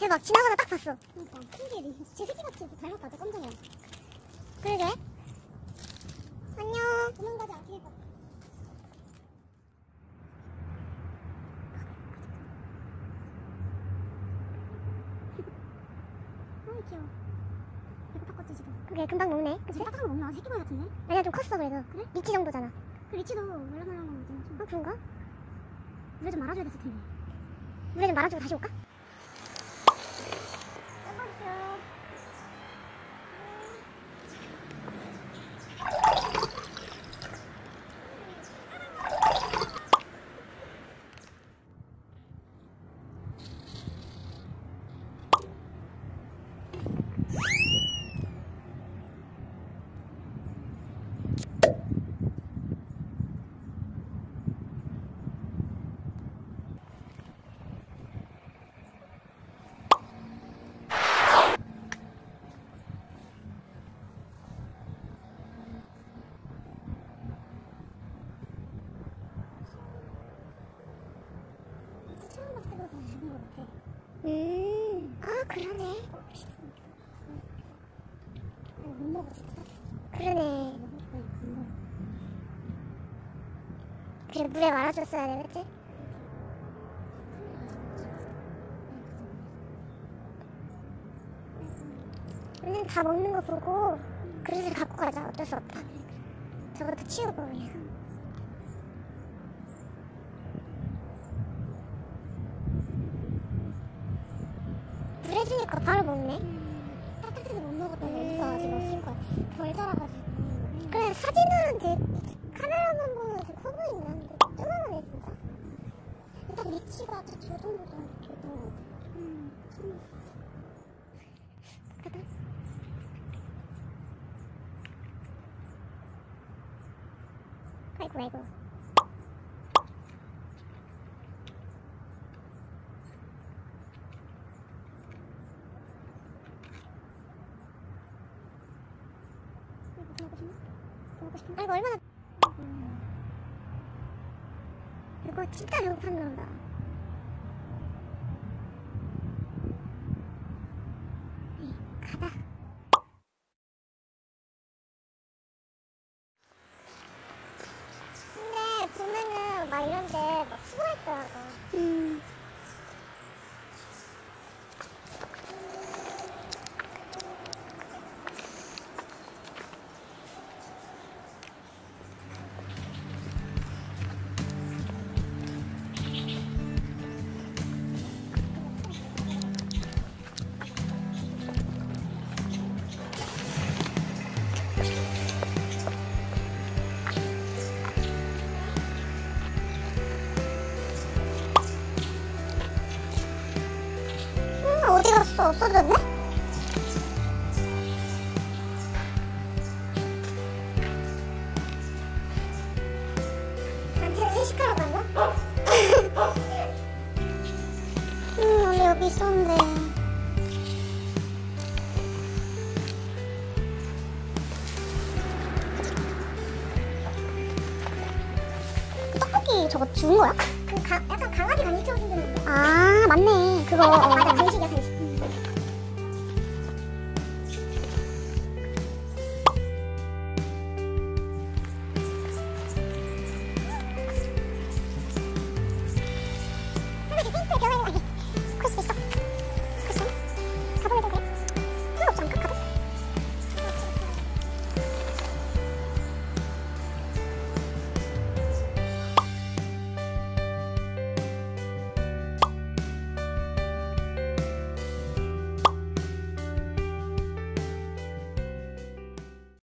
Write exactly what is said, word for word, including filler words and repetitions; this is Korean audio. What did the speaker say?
대박, 지나가다 딱 봤어. 그러니까 신기해. 제 새끼같이 닮았다. 저 깜짝이야. 그러게. 안녕. 도망가지 않겠다. 아이 귀여워. 배고팠겠지 지금. 그게 금방 먹네. 그치? 딱딱한 거 없나? 새끼발 같은데? 아니야, 좀 컸어 그래도. 그래? 리치 정도잖아. 그 리치도 말랑말랑한 거지. 아, 그런가? 물에 좀 말아줘야 됐을 텐데. 물에 좀 말아주고 다시 올까? 음, 아, 그러네. 못 먹어. 그러네. 그래, 물에 말아줬어야 돼, 그치? 우리는 다 먹는 거 보고 그릇을 갖고 가자. 어쩔 수 없다. 저것도 치우고 그냥. 물 해주니까 바로 먹네. 음, 따뜻해서 못 먹었던 거 있어가지고 없을 것 같아. 덜 자라가지고. 그래, 사진은 이제 카메라만 보면 좀 커 보이긴 한데 조그만해 진짜. 일단 리치가 저 정도 좀 줬던 것 같아. 음, 참. 아이고 아이고. 먹고 싶나? 아이고 얼마나. 이거 진짜 배고팠나 보다. 에이, 가자. 근데 보면은 막 이런데 막 수고했더라고. 음. 음, 어디 갔어? 없어졌네? 나한테 회식하러 갔나? 음, 원래 여기 있었는데. 그 떡볶이 저거 주는 거야? 그 가, 약간 강아지 간식 채워준다는데? 아, 맞네. 그거. 어, 맞아, 간식이야.